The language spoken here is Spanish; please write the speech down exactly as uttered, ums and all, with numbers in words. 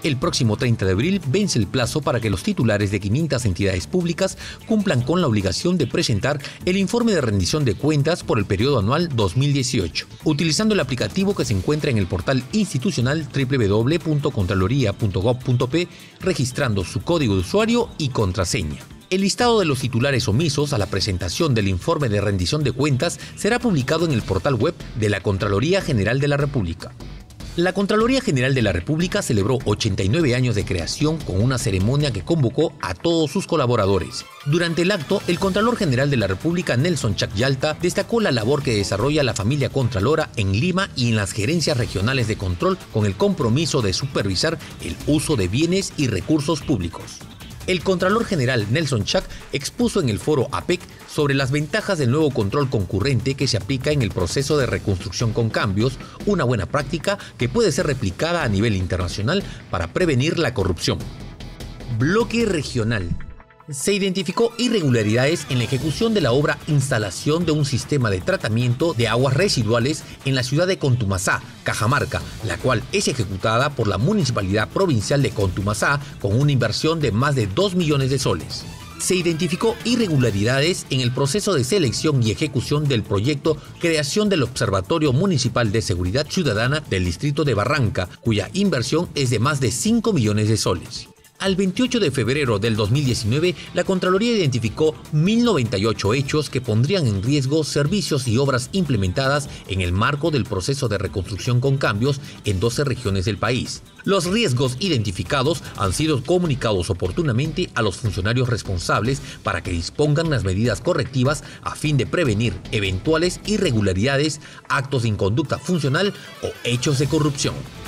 El próximo treinta de abril vence el plazo para que los titulares de quinientas entidades públicas cumplan con la obligación de presentar el informe de rendición de cuentas por el periodo anual dos mil dieciocho, utilizando el aplicativo que se encuentra en el portal institucional doble u doble u doble u punto contraloría punto gob punto pe, registrando su código de usuario y contraseña. El listado de los titulares omisos a la presentación del informe de rendición de cuentas será publicado en el portal web de la Contraloría General de la República. La Contraloría General de la República celebró ochenta y nueve años de creación con una ceremonia que convocó a todos sus colaboradores. Durante el acto, el Contralor General de la República, Nelson Chac Yalta, destacó la labor que desarrolla la familia Contralora en Lima y en las gerencias regionales de control con el compromiso de supervisar el uso de bienes y recursos públicos. El Contralor General Nelson Chac expuso en el foro A P E C sobre las ventajas del nuevo control concurrente que se aplica en el proceso de reconstrucción con cambios, una buena práctica que puede ser replicada a nivel internacional para prevenir la corrupción. Bloque regional. Se identificó irregularidades en la ejecución de la obra instalación de un sistema de tratamiento de aguas residuales en la ciudad de Contumasá, Cajamarca, la cual es ejecutada por la Municipalidad Provincial de Contumasá con una inversión de más de dos millones de soles. Se identificó irregularidades en el proceso de selección y ejecución del proyecto Creación del Observatorio Municipal de Seguridad Ciudadana del Distrito de Barranca, cuya inversión es de más de cinco millones de soles. Al veintiocho de febrero del dos mil diecinueve, la Contraloría identificó mil noventa y ocho hechos que pondrían en riesgo servicios y obras implementadas en el marco del proceso de reconstrucción con cambios en doce regiones del país. Los riesgos identificados han sido comunicados oportunamente a los funcionarios responsables para que dispongan las medidas correctivas a fin de prevenir eventuales irregularidades, actos de inconducta funcional o hechos de corrupción.